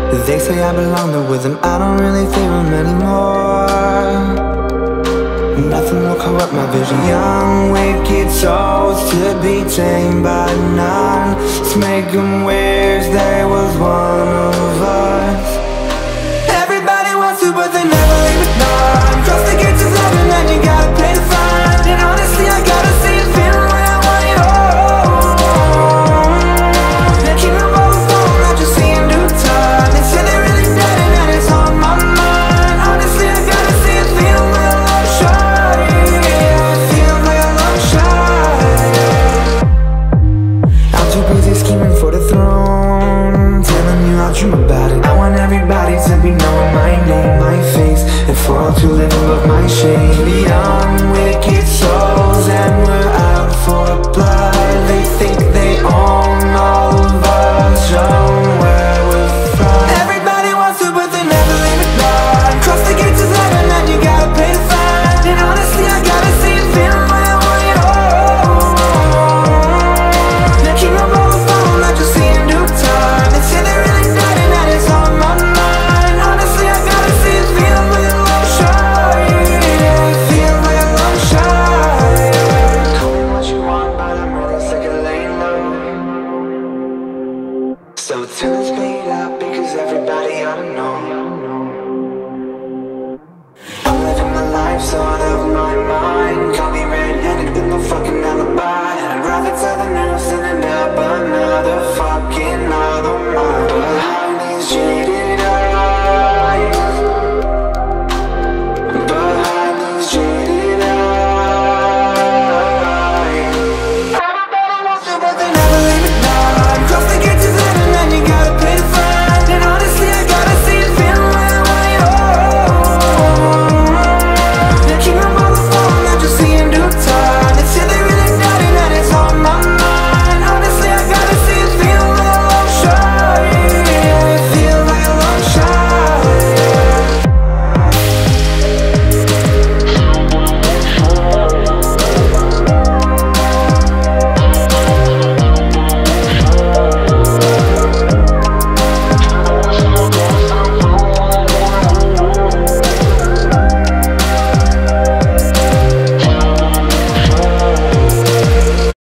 They say I belong there with them, I don't really feel them anymore. Nothing will corrupt my vision. Young, wicked souls to be tamed by none. Let's make them wish there was one of us. Everybody wants to, but they never leave it done. Cross the gates of love and then you gotta pay the fine. And honestly, I gotta see it feeling when I want it all. They keep them on the phone, I just see in due time. They say they're really dead and that it's on my mind. Honestly, I gotta see it feeling when I'm shine. Feeling when I'm shine. I'm too busy scheming for the throne, telling you I'll dream about it. I want everybody to be knowing my name, my face, and for all to live above my shame. Young, wicked souls, and we're out for blood. They think they own all of us, shown where we're from. Everybody wants to, but they never leave it done. Cross the gates of love and then you gotta pay the fine. And honestly, I gotta see it feeling when I want it all. They keep them on the phone, I just see in due time. They say they're really dead and that it's on my mind. Honestly, I gotta see it feeling when I'm shine. Feel when I'm shine. Call me what you want, but I'm really sick of laying low. So turn the speed up because everybody ought to know. I'm living my life sort of my mind. Call me red-headed with no fucking alibi. I'd rather tell the news than end up another fucking night.